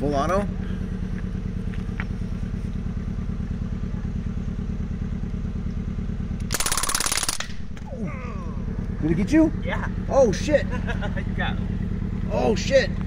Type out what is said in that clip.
Full auto? Did it get you? Yeah. Oh shit. You got him. Oh shit.